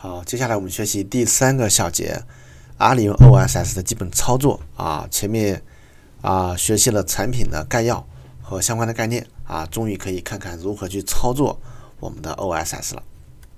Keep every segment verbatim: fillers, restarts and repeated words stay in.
好，接下来我们学习第三个小节，阿里云 O S S 的基本操作啊。前面啊学习了产品的概要和相关的概念啊，终于可以看看如何去操作我们的 O S S 了。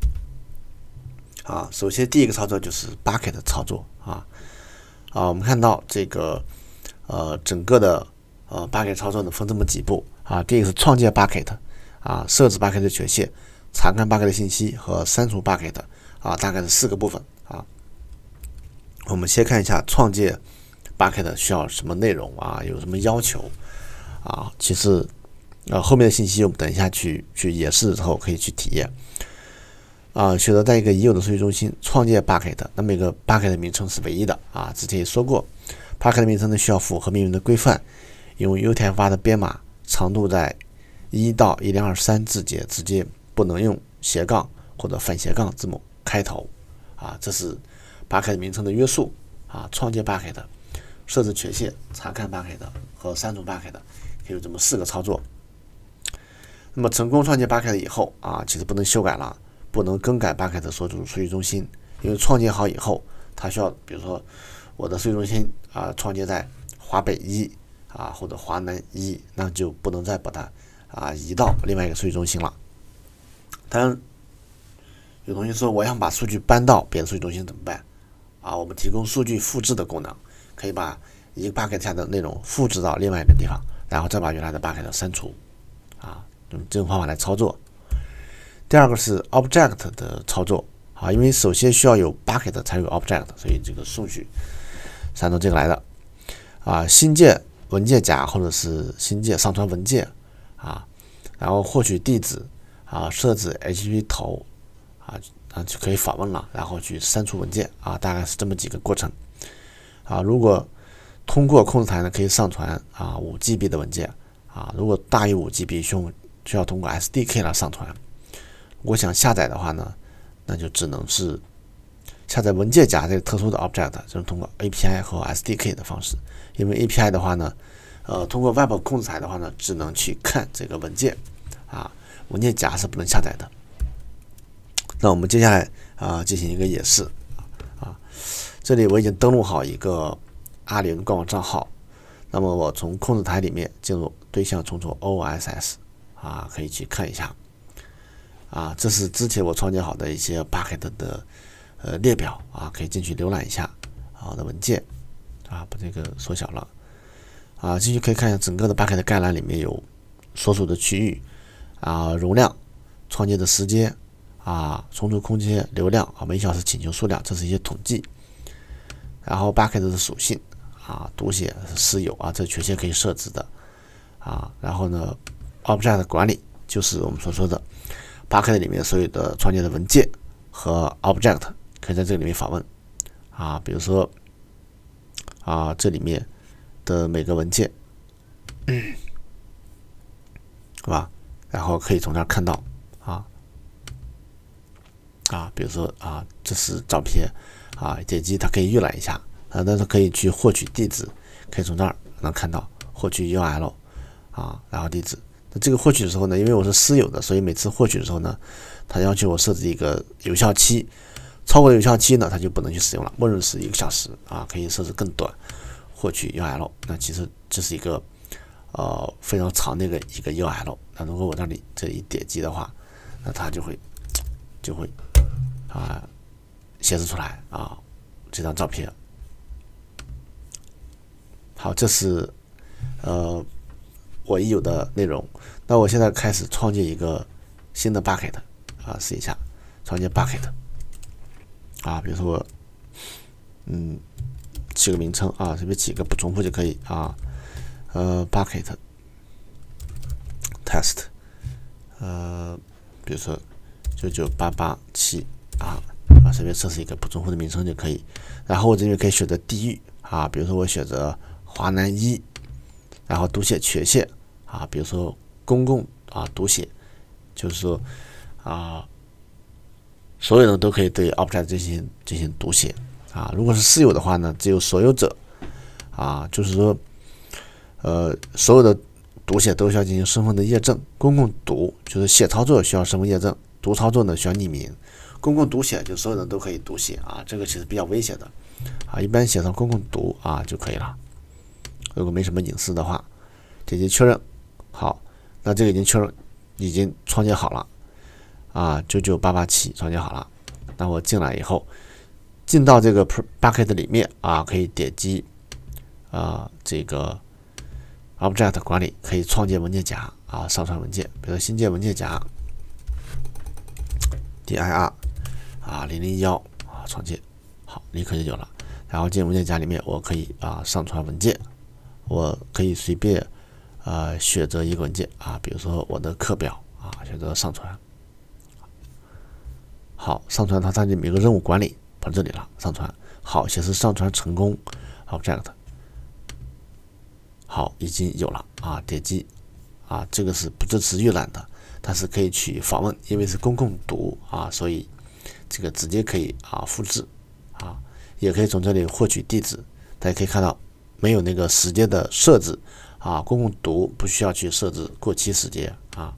啊，首先第一个操作就是 bucket 操作啊啊，我们看到这个呃整个的呃 bucket 操作呢分这么几步啊，第一个是创建 bucket 啊，设置 bucket 的权限，查看 bucket 的信息和删除 bucket。啊，大概是四个部分啊。我们先看一下创建 bucket 需要什么内容啊，有什么要求啊？其实呃后面的信息我们等一下去去演示之后可以去体验啊。选择在一个已有的数据中心创建 bucket， 那么一个 bucket 的名称是唯一的啊。之前也说过 ，bucket 的名称呢需要符合命名的规范，用 U T F 八的编码，长度在一到一零二三字节之间，不能用斜杠或者反斜杠字母开头啊，这是 bucket 名称的约束啊。创建 bucket、设置权限、查看 bucket 和删除 bucket， 可以有这么四个操作。那么成功创建 bucket 以后啊，其实不能修改了，不能更改 bucket 所属数据中心，因为创建好以后，它需要比如说我的数据中心啊创建在华北一啊或者华南一，那就不能再把它啊移到另外一个数据中心了。当然。有同学说我想把数据搬到别的数据中心怎么办啊？我们提供数据复制的功能，可以把一个 bucket 下的内容复制到另外一个地方，然后再把原来的 bucket 删除啊，用这种方法来操作。第二个是 object 的操作啊，因为首先需要有 bucket 才有 object， 所以这个顺序是按照这个来的啊。新建文件夹或者是新建上传文件啊，然后获取地址啊，设置 H T T P 头。啊啊就可以访问了，然后去删除文件啊，大概是这么几个过程啊。如果通过控制台呢，可以上传啊五 G B 的文件啊，如果大于五 G B 需需要通过 S D K 来上传。如果想下载的话呢，那就只能是下载文件夹这个特殊的 object， 就是通过 A P I 和 S D K 的方式。因为 A P I 的话呢，呃，通过 Web 控制台的话呢，只能去看这个文件啊，文件夹是不能下载的。那我们接下来啊进行一个演示啊，这里我已经登录好一个阿里云官网账号，那么我从控制台里面进入对象存储 O S S 啊，可以去看一下啊，这是之前我创建好的一些 bucket 的呃列表啊，可以进去浏览一下啊我的文件啊，把这个缩小了啊，进去可以看一下整个的 bucket 的概览里面有所属的区域啊，容量、创建的时间。啊，存储空间、流量啊，每小时请求数量，这是一些统计。然后 bucket 的属性啊，读写、私有啊，这权限可以设置的啊。然后呢 ，object 管理就是我们所说的 bucket 里面所有的创建的文件和 object 可以在这个里面访问啊。比如说啊，这里面的每个文件，嗯，是吧？然后可以从这儿看到啊。啊，比如说啊，这是照片啊，点击它可以预览一下啊，但是可以去获取地址，可以从这儿能看到获取 U R L 啊，然后地址。那这个获取的时候呢，因为我是私有的，所以每次获取的时候呢，它要求我设置一个有效期，超过有效期呢，它就不能去使用了，默认是一个小时啊，可以设置更短获取 U R L。那其实这是一个呃非常长的一个一个 U R L。那如果我这里这里点击的话，那它就会就会。啊，显示出来啊，这张照片。好，这是呃我已有的内容。那我现在开始创建一个新的 bucket 啊，试一下创建 bucket 啊，比如说我嗯起个名称啊，随便起个不重复就可以啊，呃 bucket test 呃，比如说九九八八七。啊啊，随便设置一个不重复的名称就可以。然后我这边可以选择地域啊，比如说我选择华南一，然后读写权限啊，比如说公共啊读写，就是说啊，所有人都可以对 object 进行进行读写啊。如果是私有的话呢，只有所有者啊，就是说呃所有的读写都需要进行身份的验证。公共读就是写操作需要身份验证，读操作呢需要匿名。 公共读写就所有人都可以读写啊，这个其实比较危险的啊，一般写上公共读啊就可以了。如果没什么隐私的话，点击确认。好，那这个已经确认，已经创建好了啊，九九八八七创建好了。那我进来以后，进到这个 Bucket 里面啊，可以点击啊这个 Object 管理，可以创建文件夹啊，上传文件，比如说新建文件夹 dir 啊零零一啊创建，好，立刻就有了。然后进文件夹里面，我可以啊上传文件，我可以随便呃选择一个文件啊，比如说我的课表啊，选择上传。好，上传它它就有个任务管理跑这里了，上传好，显示上传成功 Object。好，已经有了啊，点击啊，这个是不支持预览的，但是可以去访问，因为是公共读啊，所以这个直接可以啊复制啊，也可以从这里获取地址。大家可以看到没有那个时间的设置啊，公共读不需要去设置过期时间啊。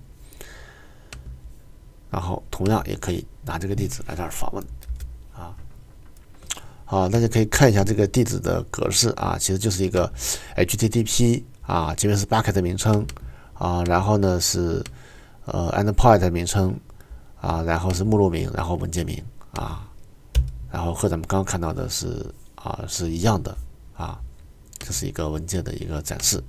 然后同样也可以拿这个地址来这儿访问啊。好，大家可以看一下这个地址的格式啊，其实就是一个 H T T P 啊，这边是 Bucket 的名称啊，然后呢是呃 Endpoint 的名称啊，然后是目录名，然后文件名啊，然后和咱们刚刚看到的是啊是一样的啊，这是一个文件的一个展示。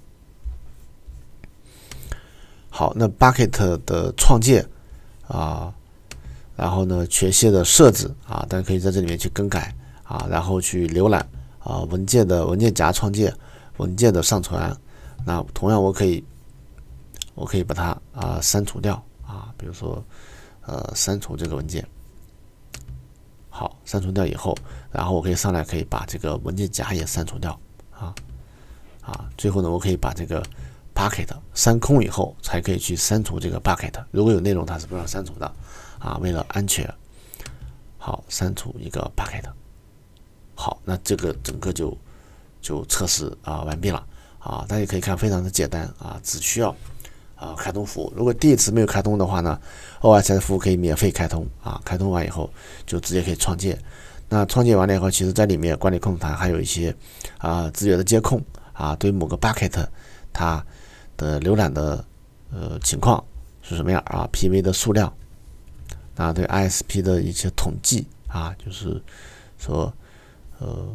好，那 Bucket 的创建啊，然后呢权限的设置啊，大家可以在这里面去更改啊，然后去浏览啊文件的文件夹创建、文件的上传。那同样我可以我可以把它啊删除掉啊，比如说呃删除这个文件。好，删除掉以后，然后我可以上来可以把这个文件夹也删除掉啊啊，最后呢我可以把这个Bucket 删空以后，才可以去删除这个 Bucket。如果有内容，它是不让删除的啊。为了安全，好，删除一个 Bucket。好，那这个整个就就测试啊完毕了啊。大家可以看，非常的简单啊，只需要啊开通服务。如果第一次没有开通的话呢 ，O S S 服务可以免费开通啊。开通完以后，就直接可以创建。那创建完了以后，其实在里面管理控制台还有一些啊资源的监控啊，对某个 Bucket 它的浏览的呃情况是什么样啊 ？P V 的数量，啊，对 I S P 的一些统计啊，就是说呃，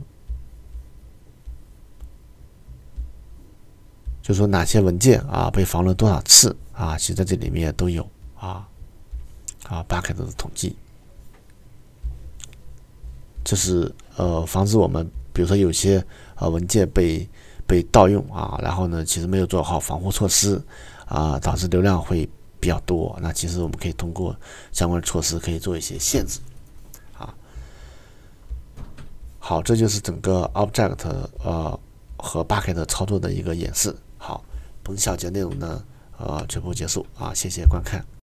就说哪些文件啊被访问了多少次啊，其实在这里面都有啊啊 Bucket 的统计。这是呃防止我们比如说有些呃文件被被盗用啊，然后呢，其实没有做好防护措施啊，导致流量会比较多。那其实我们可以通过相关的措施，可以做一些限制啊。好，这就是整个 Object 呃和 Bucket 操作的一个演示。好，本小节内容呢呃全部结束啊，谢谢观看。